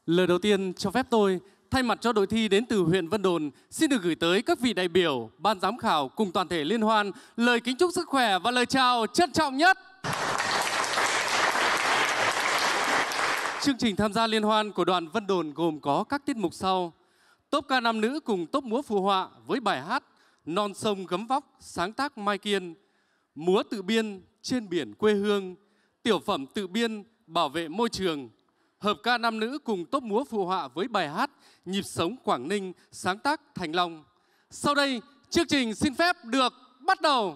Lời đầu tiên cho phép tôi thay mặt cho đội thi đến từ huyện Vân Đồn xin được gửi tới các vị đại biểu, ban giám khảo cùng toàn thể liên hoan lời kính chúc sức khỏe và lời chào trân trọng nhất. Chương trình tham gia liên hoan của đoàn Vân Đồn gồm có các tiết mục sau: tốp ca nam nữ cùng tốp múa phù họa với bài hát Non sông gấm vóc sáng tác Mai Kiên, múa tự biên Trên biển quê hương, tiểu phẩm tự biên Bảo vệ môi trường, hợp ca nam nữ cùng tốp múa phù họa với bài hát Nhịp sống Quảng Ninh sáng tác Thành Long. Sau đây, chương trình xin phép được bắt đầu.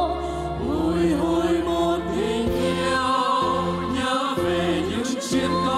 Bồi hồi một tình yêu nhớ về những chiến công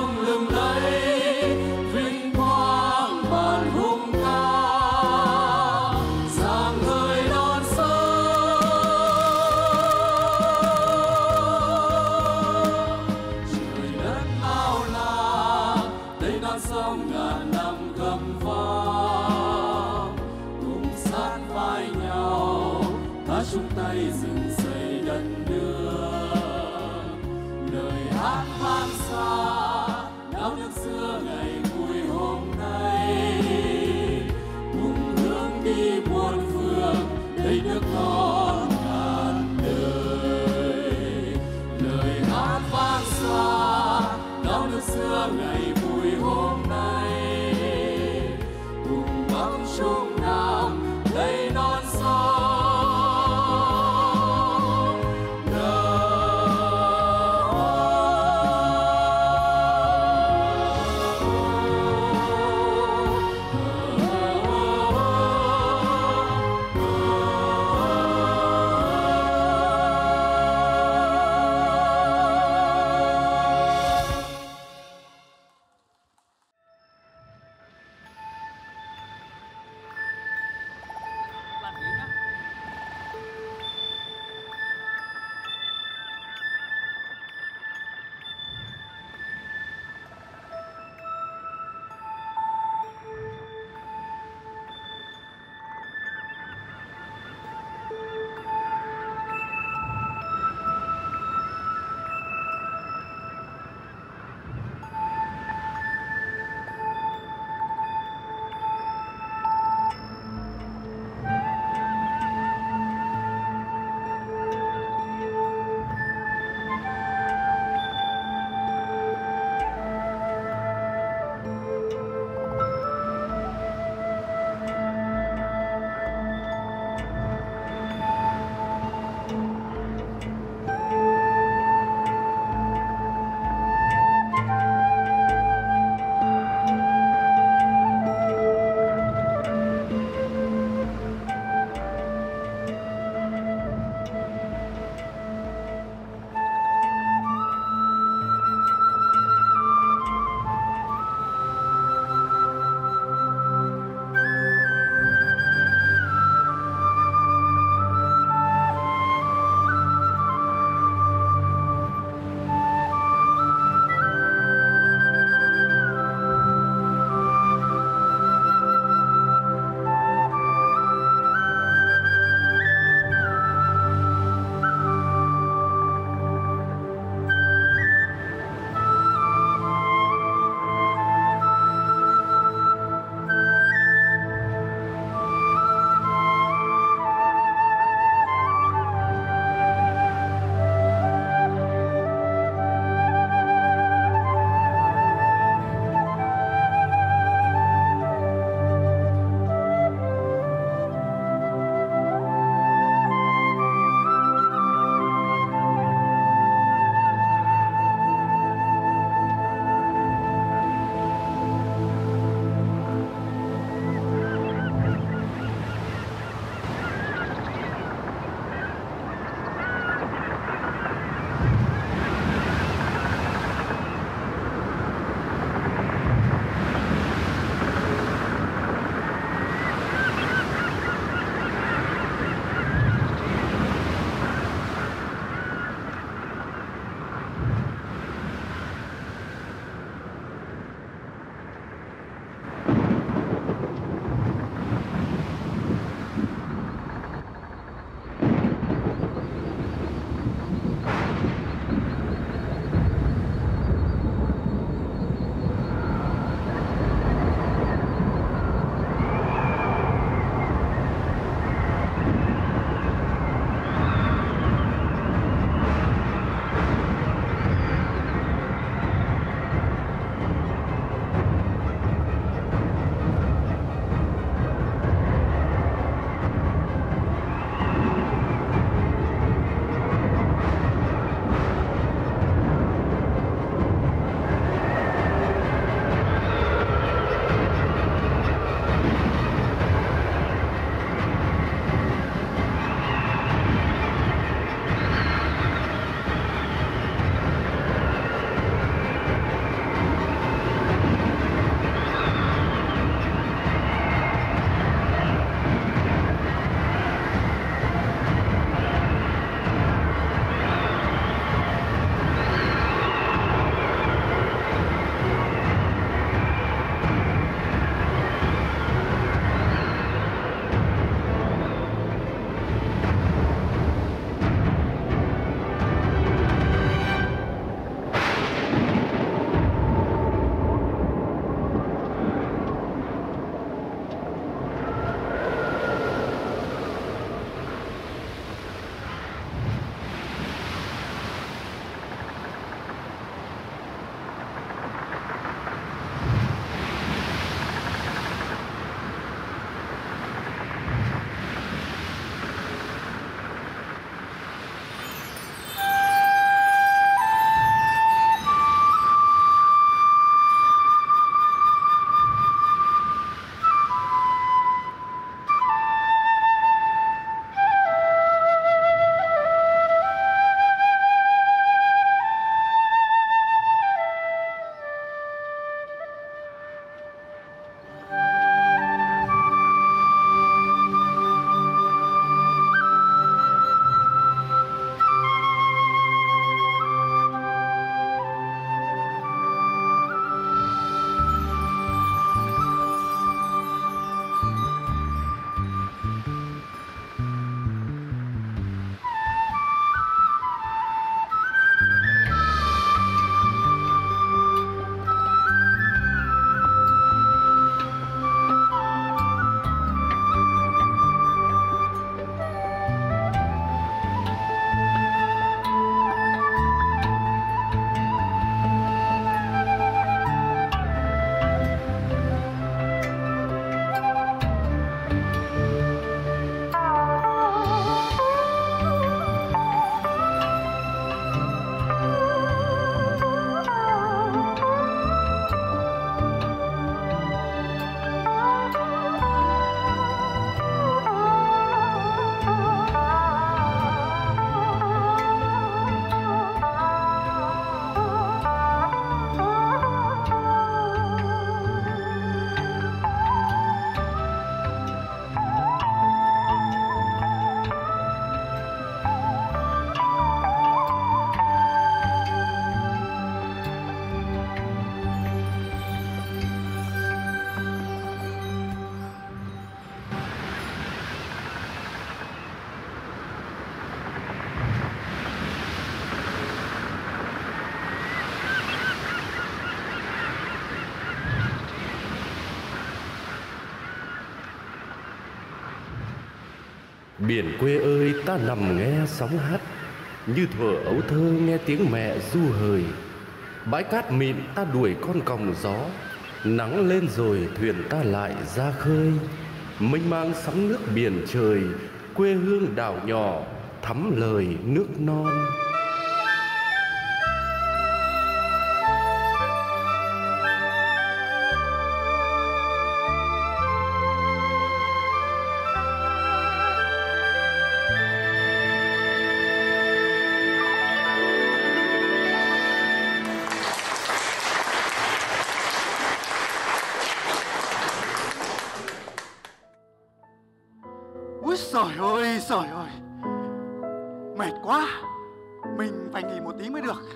chung tay dựng xây đất nước. Lời hát vang xa náo nước xưa ngày vui hôm nay, cùng hướng đi muôn phương đây nước non ngàn đời. Lời hát vang xa náo nước xưa ngày vui hôm nay, cùng bắc trung nam đây non sông. Biển quê ơi, ta nằm nghe sóng hát, như thuở ấu thơ nghe tiếng mẹ ru hời. Bãi cát mịn ta đuổi con còng gió, nắng lên rồi thuyền ta lại ra khơi. Mênh mang sóng nước biển trời, quê hương đảo nhỏ thắm lời nước non. Úi giời ơi, mệt quá, mình phải nghỉ một tí mới được.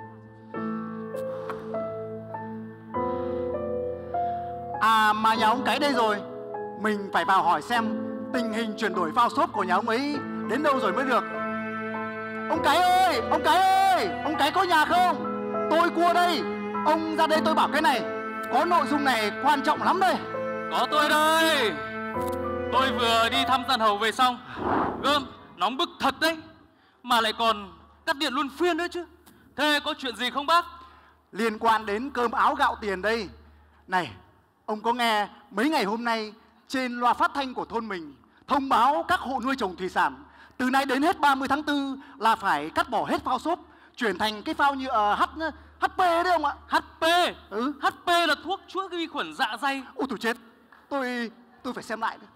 À mà nhà ông Cái đây rồi, mình phải vào hỏi xem tình hình chuyển đổi phao xốp của nhà ông ấy đến đâu rồi mới được. Ông Cái ơi, ông Cái ơi, ông Cái có nhà không? Tôi Cua đây, ông ra đây tôi bảo cái này, có nội dung này quan trọng lắm đây. Có tôi đây. Tôi vừa đi thăm Gian Hầu về xong. Gơm, nóng bức thật đấy. Mà lại còn cắt điện luân phiên nữa chứ. Thế có chuyện gì không bác? Liên quan đến cơm áo gạo tiền đây. Này, ông có nghe mấy ngày hôm nay trên loa phát thanh của thôn mình thông báo các hộ nuôi trồng thủy sản từ nay đến hết 30 tháng 4 là phải cắt bỏ hết phao xốp, chuyển thành cái phao nhựa HP đấy không ạ? HP? Ừ. HP là thuốc chữa cái vi khuẩn dạ dày. Ôi tụi chết, tôi phải xem lại.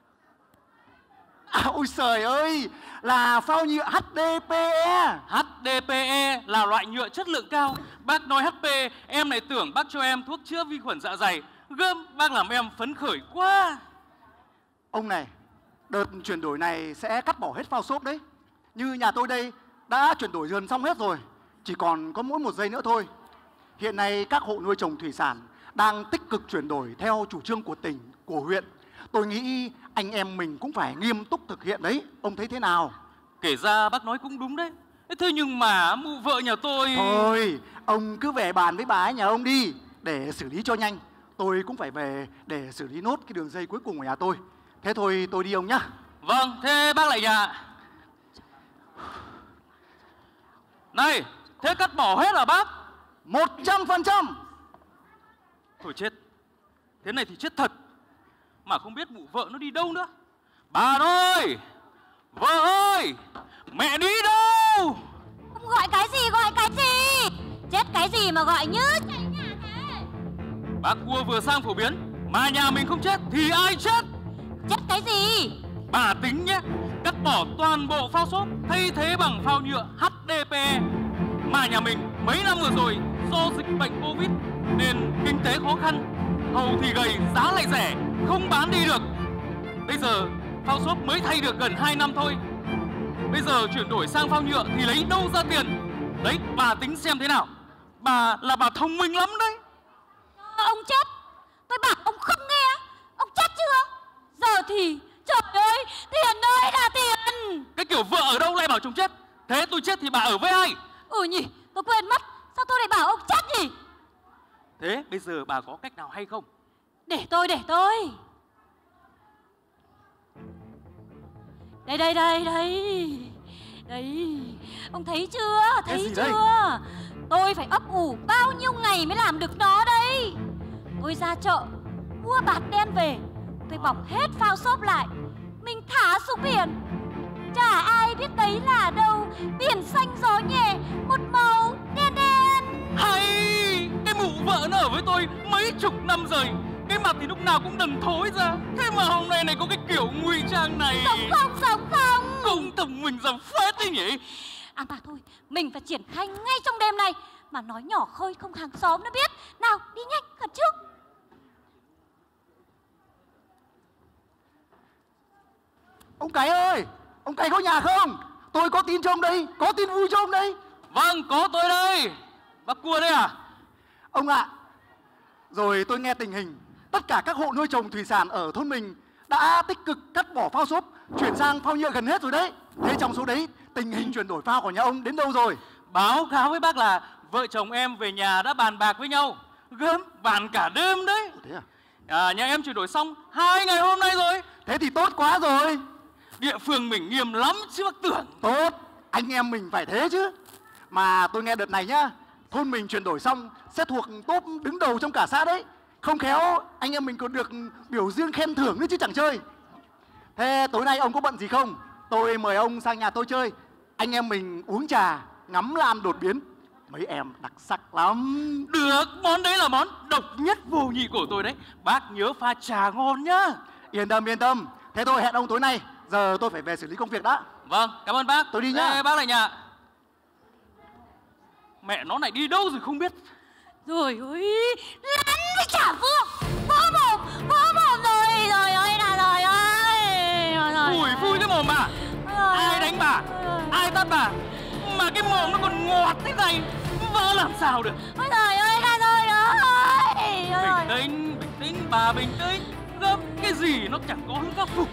Ôi trời ơi, là phao nhựa HDPE. HDPE là loại nhựa chất lượng cao. Bác nói HP, em lại tưởng bác cho em thuốc chữa vi khuẩn dạ dày. Gơm, bác làm em phấn khởi quá. Ông này, đợt chuyển đổi này sẽ cắt bỏ hết phao xốp đấy. Như nhà tôi đây đã chuyển đổi gần xong hết rồi, chỉ còn có mỗi 1 giây nữa thôi. Hiện nay các hộ nuôi trồng thủy sản đang tích cực chuyển đổi theo chủ trương của tỉnh, của huyện. Tôi nghĩ anh em mình cũng phải nghiêm túc thực hiện đấy. Ông thấy thế nào? Kể ra bác nói cũng đúng đấy. Thế nhưng mà mụ vợ nhà tôi... Thôi, ông cứ về bàn với bà ấy nhà ông đi, để xử lý cho nhanh. Tôi cũng phải về để xử lý nốt cái đường dây cuối cùng của nhà tôi. Thế thôi tôi đi ông nhá. Vâng, thế bác lại nhà. Này, thế cắt bỏ hết à bác? 100%. Thôi chết. Thế này thì chết thật. Mà không biết mụ vợ nó đi đâu nữa. Bà ơi! Vợ ơi! Mẹ đi đâu? Ông gọi cái gì, gọi cái gì? Chết cái gì mà gọi như cháy nhà thế? Bác Cua vừa sang phổ biến, mà nhà mình không chết thì ai chết? Chết cái gì? Bà tính nhé, cắt bỏ toàn bộ phao xốp, thay thế bằng phao nhựa HDPE. Mà nhà mình mấy năm vừa rồi do dịch bệnh Covid nên kinh tế khó khăn, hầu thì gầy, giá lại rẻ, không bán đi được. Bây giờ phao xốp mới thay được gần 2 năm thôi. Bây giờ chuyển đổi sang phao nhựa thì lấy đâu ra tiền? Đấy, bà tính xem thế nào. Bà là bà thông minh lắm đấy. Ông chết. Tôi bảo ông không nghe. Ông chết chưa? Giờ thì trời ơi, tiền ơi là tiền. Cái kiểu vợ ở đâu lại bảo chồng chết? Thế tôi chết thì bà ở với ai? Ừ nhỉ, tôi quên mất. Sao tôi lại bảo ông chết nhỉ? Thế bây giờ bà có cách nào hay không? Để tôi Đây, ông thấy chưa? Thấy chưa? Đây? Tôi phải ấp ủ bao nhiêu ngày mới làm được nó đây. Tôi ra chợ mua bạt đen về, tôi bọc hết phao xốp lại, mình thả xuống biển. Chả ai biết đấy là đâu. Biển xanh gió nhẹ, một màu đen đen. Hay! Cái mụ vợ nó ở với tôi mấy chục năm rồi, cái mặt thì lúc nào cũng đần thối ra. Thế mà hôm nay này có cái kiểu ngụy trang này. Sống không? Cũng thông minh ra phết đấy nhỉ. À mà thôi, mình phải triển khai ngay trong đêm này. Mà nói nhỏ khơi không hàng xóm nó biết. Nào, đi nhanh, khẩn trương. Ông Cái ơi, ông Cái có nhà không? Tôi có tin cho ông đây, có tin vui cho ông đây. Vâng, có tôi đây. Bác Cua đây à? Ông ạ, rồi tôi nghe tình hình tất cả các hộ nuôi trồng thủy sản ở thôn mình đã tích cực cắt bỏ phao xốp, chuyển sang phao nhựa gần hết rồi đấy. Thế trong số đấy, tình hình chuyển đổi phao của nhà ông đến đâu rồi? Báo cáo với bác là vợ chồng em về nhà đã bàn bạc với nhau. Gớm, bàn cả đêm đấy. Thế à? Nhà em chuyển đổi xong 2 ngày hôm nay rồi. Thế thì tốt quá rồi. Địa phương mình nghiêm lắm chứ bác tưởng. Tốt, anh em mình phải thế chứ. Mà tôi nghe đợt này nhá, thôn mình chuyển đổi xong sẽ thuộc top đứng đầu trong cả xã đấy. Không khéo anh em mình còn được biểu dương khen thưởng nữa chứ chẳng chơi. Thế tối nay ông có bận gì không? Tôi mời ông sang nhà tôi chơi. Anh em mình uống trà, ngắm lan đột biến. Mấy em đặc sắc lắm. Được, món đấy là món độc nhất vô nhị của tôi đấy. Bác nhớ pha trà ngon nhá. Yên tâm, yên tâm. Thế tôi hẹn ông tối nay. Giờ tôi phải về xử lý công việc đã. Vâng, cảm ơn bác. Tôi đi nhá. Ê, bác lại nhà. Mẹ nó này đi đâu rồi không biết. Rồi ơi, lắn với chả vương. Vỡ mồm rồi. Rồi ơi là rồi ơi. Ủi phui cái mồm bà. Ai đánh bà? Ai tát bà? Mà cái mồm nó còn ngọt thế này, vỡ làm sao được. Ôi trời ơi là rồi ơi. Bình tĩnh bà, bình tĩnh. Gấp cái gì nó chẳng có hướng khắc phục.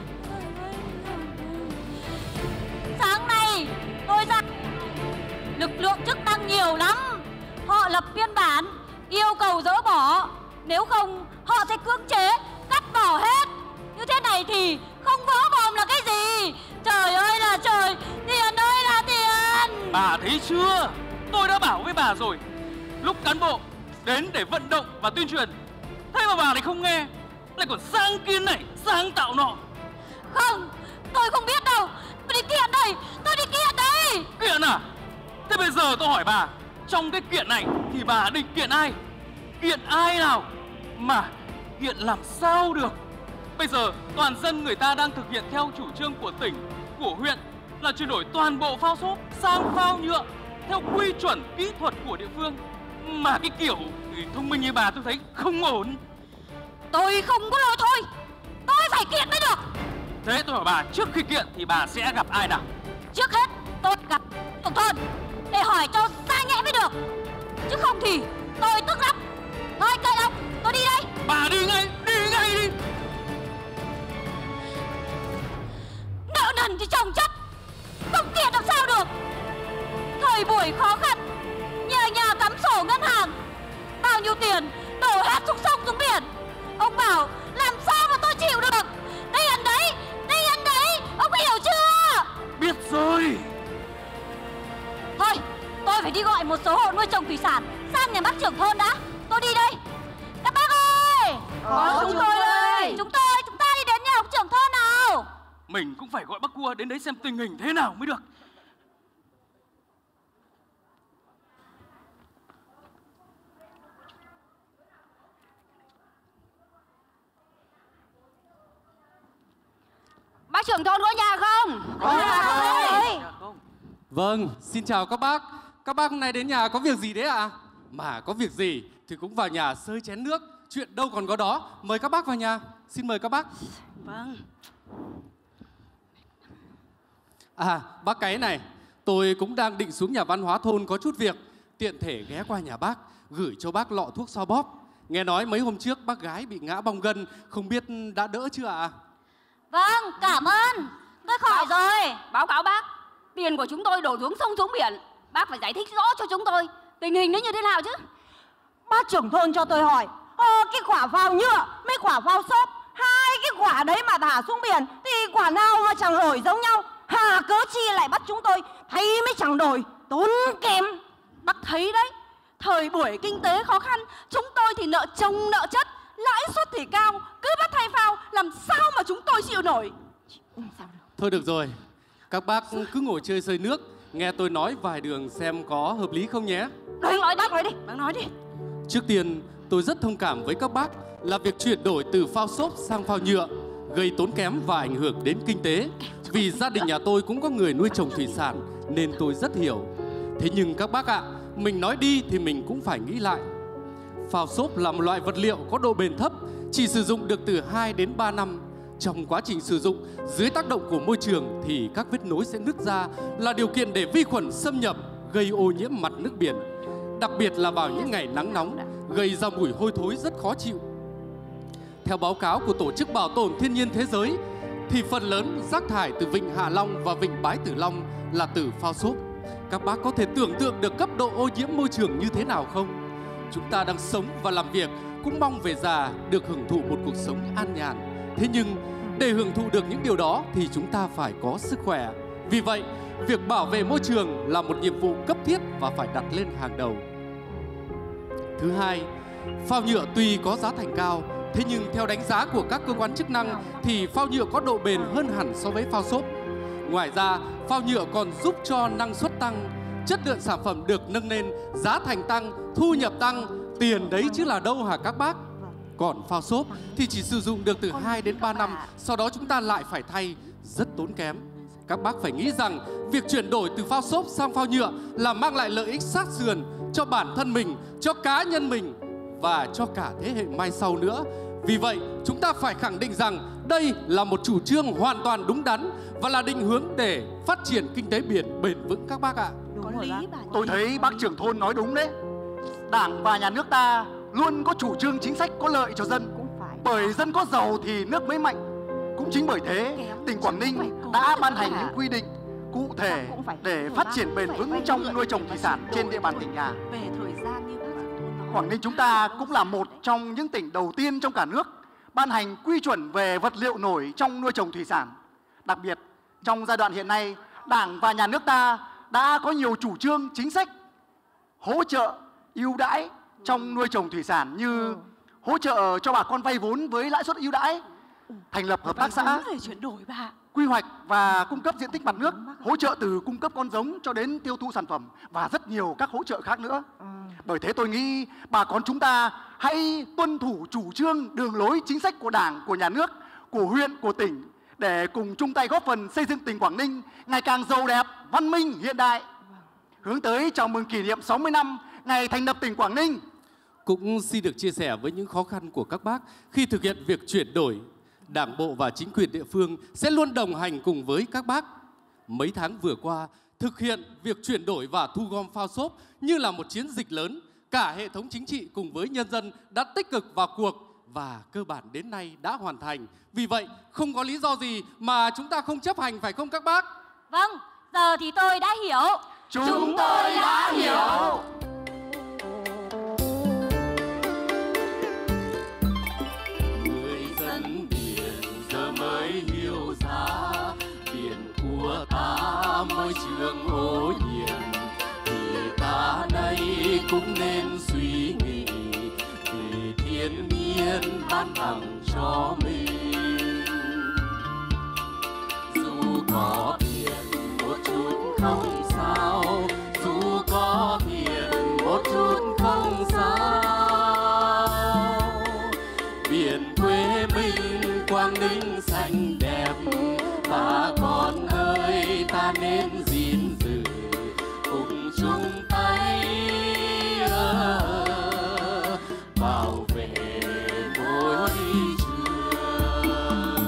Sáng nay tôi ra lực lượng chức năng nhiều lắm. Họ lập biên bản yêu cầu dỡ bỏ. Nếu không họ sẽ cưỡng chế cắt bỏ hết. Như thế này thì không vỡ mồm là cái gì. Trời ơi là trời, tiền ơi là tiền. Bà thấy chưa? Tôi đã bảo với bà rồi. Lúc cán bộ đến để vận động và tuyên truyền, thế mà bà lại không nghe, lại còn sang kiến này, sang tạo nọ. Không, tôi không biết đâu. Tôi đi kiện đây, tôi đi kiện đây. Kiện à? Thế bây giờ tôi hỏi bà, trong cái kiện này thì bà định kiện ai? Kiện ai nào? Mà kiện làm sao được? Bây giờ toàn dân người ta đang thực hiện theo chủ trương của tỉnh, của huyện là chuyển đổi toàn bộ phao xốp sang phao nhựa theo quy chuẩn kỹ thuật của địa phương. Mà cái kiểu thông minh như bà tôi thấy không ổn. Tôi không có lỗi thôi. Tôi phải kiện mới được. Thế tôi hỏi bà, trước khi kiện thì bà sẽ gặp ai nào? Trước hết tôi gặp trưởng thôn để hỏi cho ra nhẽ mới được. Chứ không thì tôi tức lắm. Thôi kệ ông, tôi đi đây. Bà đi ngay đi. Nợ nần thì chồng chất, không kiện làm sao được. Thời buổi khó khăn, nhà cắm sổ ngân hàng, bao nhiêu tiền đổ hết xuống sông xuống biển. Ông bảo làm sao mà tôi chịu được. Tiền đấy, ông có hiểu chưa? Biết rồi. Thôi, tôi phải đi gọi một số hộ nuôi trồng thủy sản sang nhà bác trưởng thôn đã. Tôi đi đây. Các bác ơi, chúng tôi đây. Chúng ta đi đến nhà ông trưởng thôn nào. Mình cũng phải gọi bác Cua đến đấy xem tình hình thế nào mới được. Bác trưởng thôn có nhà không? Có nhà không? Vâng, xin chào các bác. Các bác hôm nay đến nhà có việc gì đấy ạ? Mà có việc gì thì cũng vào nhà sơi chén nước. Chuyện đâu còn có đó. Mời các bác vào nhà. Xin mời các bác. Vâng. À, bác Cái này, tôi cũng đang định xuống nhà văn hóa thôn có chút việc. Tiện thể ghé qua nhà bác, gửi cho bác lọ thuốc xoa bóp. Nghe nói mấy hôm trước bác gái bị ngã bong gân, không biết đã đỡ chưa ạ? Vâng, cảm ơn. Tôi khỏi rồi. Báo cáo bác, tiền của chúng tôi đổ xuống sông xuống biển. Bác phải giải thích rõ cho chúng tôi tình hình nó như thế nào chứ. Bác trưởng thôn cho tôi hỏi, cái quả phao nhựa mấy quả phao xốp, hai cái quả đấy mà thả xuống biển thì quả nào mà chẳng nổi giống nhau. Hà cớ chi lại bắt chúng tôi, thấy mới chẳng đổi, tốn kém. Bác thấy đấy, thời buổi kinh tế khó khăn, chúng tôi thì nợ chồng nợ chất, lãi suất thì cao, cứ bắt thay phao, làm sao mà chúng tôi chịu nổi. Thôi được rồi, các bác cứ ngồi chơi sơi nước, nghe tôi nói vài đường xem có hợp lý không nhé. Bác nói đi, bác nói đi. Trước tiên, tôi rất thông cảm với các bác là việc chuyển đổi từ phao xốp sang phao nhựa gây tốn kém và ảnh hưởng đến kinh tế. Vì gia đình nhà tôi cũng có người nuôi trồng thủy sản nên tôi rất hiểu. Thế nhưng các bác ạ, mình nói đi thì mình cũng phải nghĩ lại. Phao xốp là một loại vật liệu có độ bền thấp, chỉ sử dụng được từ 2 đến 3 năm. Trong quá trình sử dụng, dưới tác động của môi trường thì các vết nối sẽ nứt ra, là điều kiện để vi khuẩn xâm nhập, gây ô nhiễm mặt nước biển. Đặc biệt là vào những ngày nắng nóng, gây ra mùi hôi thối rất khó chịu. Theo báo cáo của Tổ chức Bảo tồn Thiên nhiên Thế giới, thì phần lớn rác thải từ Vịnh Hạ Long và Vịnh Bái Tử Long là từ phao xốp. Các bác có thể tưởng tượng được cấp độ ô nhiễm môi trường như thế nào không? Chúng ta đang sống và làm việc cũng mong về già được hưởng thụ một cuộc sống an nhàn. Thế nhưng để hưởng thụ được những điều đó thì chúng ta phải có sức khỏe. Vì vậy, việc bảo vệ môi trường là một nhiệm vụ cấp thiết và phải đặt lên hàng đầu. Thứ hai, phao nhựa tuy có giá thành cao, thế nhưng theo đánh giá của các cơ quan chức năng thì phao nhựa có độ bền hơn hẳn so với phao xốp. Ngoài ra, phao nhựa còn giúp cho năng suất tăng, chất lượng sản phẩm được nâng lên, giá thành tăng, thu nhập tăng, tiền đấy chứ là đâu hả các bác? Còn phao xốp thì chỉ sử dụng được từ 2 đến 3 năm, sau đó chúng ta lại phải thay, rất tốn kém. Các bác phải nghĩ rằng việc chuyển đổi từ phao xốp sang phao nhựa là mang lại lợi ích sát sườn cho bản thân mình, cho cá nhân mình và cho cả thế hệ mai sau nữa. Vì vậy, chúng ta phải khẳng định rằng đây là một chủ trương hoàn toàn đúng đắn và là định hướng để phát triển kinh tế biển bền vững các bác ạ. Có lý bà. Tôi thấy bác trưởng thôn nói đúng đấy. Đảng và nhà nước ta luôn có chủ trương chính sách có lợi cho dân. Bởi dân có giàu thì nước mới mạnh. Cũng chính bởi thế, tỉnh Quảng Ninh đã ban hành những quy định cụ thể để phát triển bền vững trong nuôi trồng thủy sản trên địa bàn tỉnh nhà. Về thời gian như bác trưởng thôn nói, Quảng Ninh chúng ta cũng là một trong những tỉnh đầu tiên trong cả nước ban hành quy chuẩn về vật liệu nổi trong nuôi trồng thủy sản. Đặc biệt, trong giai đoạn hiện nay, Đảng và nhà nước ta đã có nhiều chủ trương chính sách hỗ trợ ưu đãi trong nuôi trồng thủy sản như hỗ trợ cho bà con vay vốn với lãi suất ưu đãi, thành lập hợp tác xã, để chuyển đổi bà. quy hoạch và cung cấp diện tích mặt nước, hỗ trợ từ cung cấp con giống cho đến tiêu thụ sản phẩm và rất nhiều các hỗ trợ khác nữa. Bởi thế tôi nghĩ bà con chúng ta hãy tuân thủ chủ trương, đường lối, chính sách của Đảng, của nhà nước, của huyện, của tỉnh để cùng chung tay góp phần xây dựng tỉnh Quảng Ninh ngày càng giàu đẹp, văn minh, hiện đại. Hướng tới chào mừng kỷ niệm 60 năm ngày thành lập tỉnh Quảng Ninh. Cũng xin được chia sẻ với những khó khăn của các bác khi thực hiện việc chuyển đổi. Đảng bộ và chính quyền địa phương sẽ luôn đồng hành cùng với các bác. Mấy tháng vừa qua, thực hiện việc chuyển đổi và thu gom phao xốp như là một chiến dịch lớn. Cả hệ thống chính trị cùng với nhân dân đã tích cực vào cuộc và cơ bản đến nay đã hoàn thành. Vì vậy, không có lý do gì mà chúng ta không chấp hành, phải không các bác? Vâng, giờ thì tôi đã hiểu. Chúng tôi đã hiểu. Người dân biển giờ mới hiểu ra biển của ta môi trường ô nhiễm, thì ta đây cũng nên suy nghĩ vì thiên nhiên ban tặng cho mình. Dù có tiền một chút không sao, dù có tiền một chút không sao. Biển quê mình Quảng Ninh xanh đẹp, bà con ơi ta nên gìn giữ cùng chung tay bảo vệ môi trường.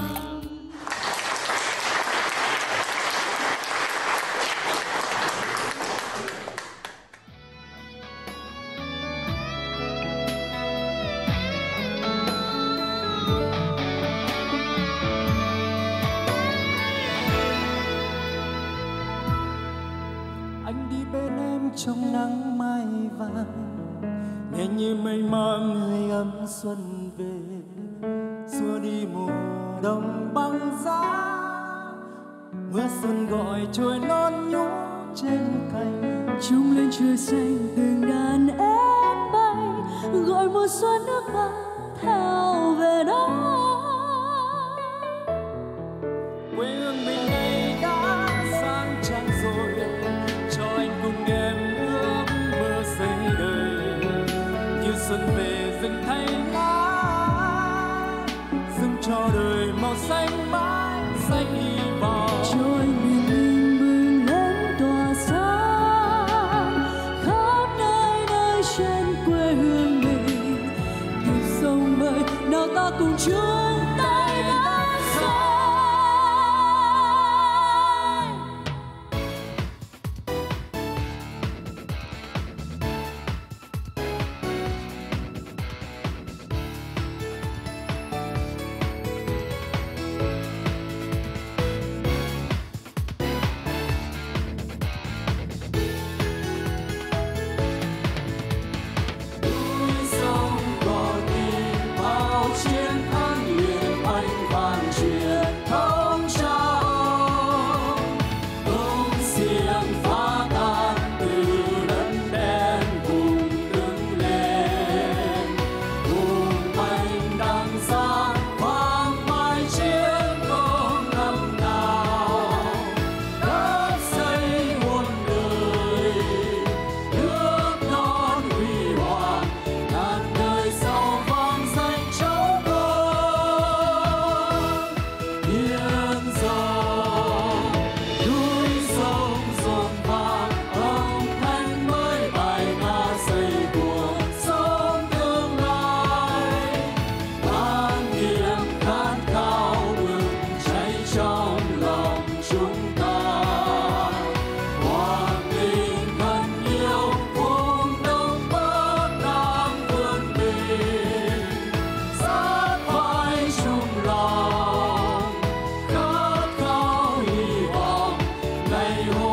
Anh đi bên em trong nắng mai vàng, nghe như mây mang hơi ấm xuân về, xua đi mùa đông băng giá. Mưa xuân gọi trôi non nhú trên cành, Trung lên trời xanh từng đàn én bay, gọi mùa xuân nước mắt theo về đó. quê hương mình này đã sang trang rồi, cho anh cùng em ước mơ xây đời. Như xuân về rừng thay lá, dâng cho đời màu xanh mãi xanh hy vọng. Cho anh bình minh bừng lên tỏa sáng khắp nơi nơi trên quê hương mình. Nhịp sông bơi nào ta cùng chung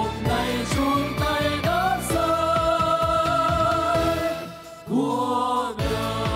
hôm nay chung tay đắp rơi cuộc đời.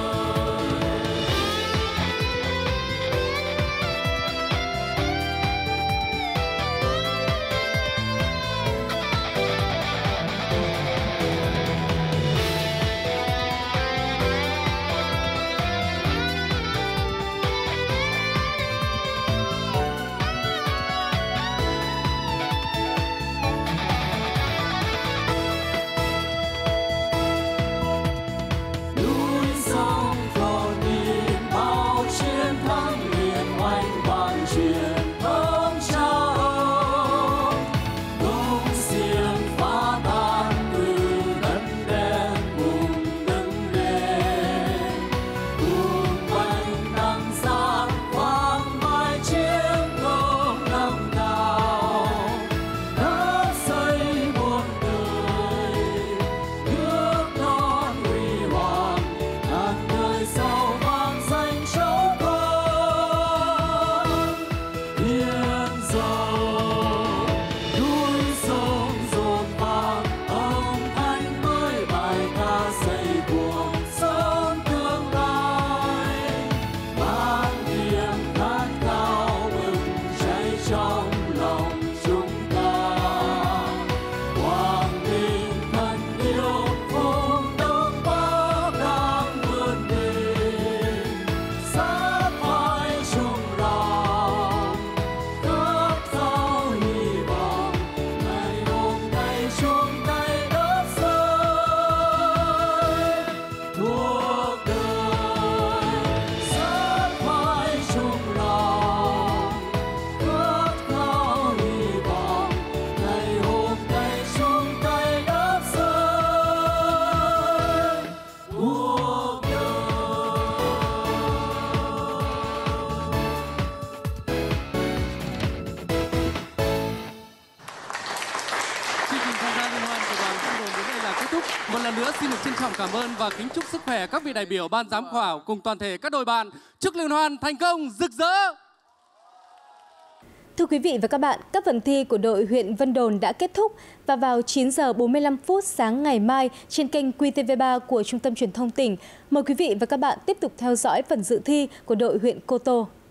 Một lần nữa xin được trân trọng cảm ơn và kính chúc sức khỏe các vị đại biểu ban giám khảo cùng toàn thể các đội bạn. Chúc liên hoan thành công rực rỡ. Thưa quý vị và các bạn, các phần thi của đội huyện Vân Đồn đã kết thúc và vào 9 giờ 45 phút sáng ngày mai trên kênh QTV3 của Trung tâm Truyền thông tỉnh. Mời quý vị và các bạn tiếp tục theo dõi phần dự thi của đội huyện Cô Tô.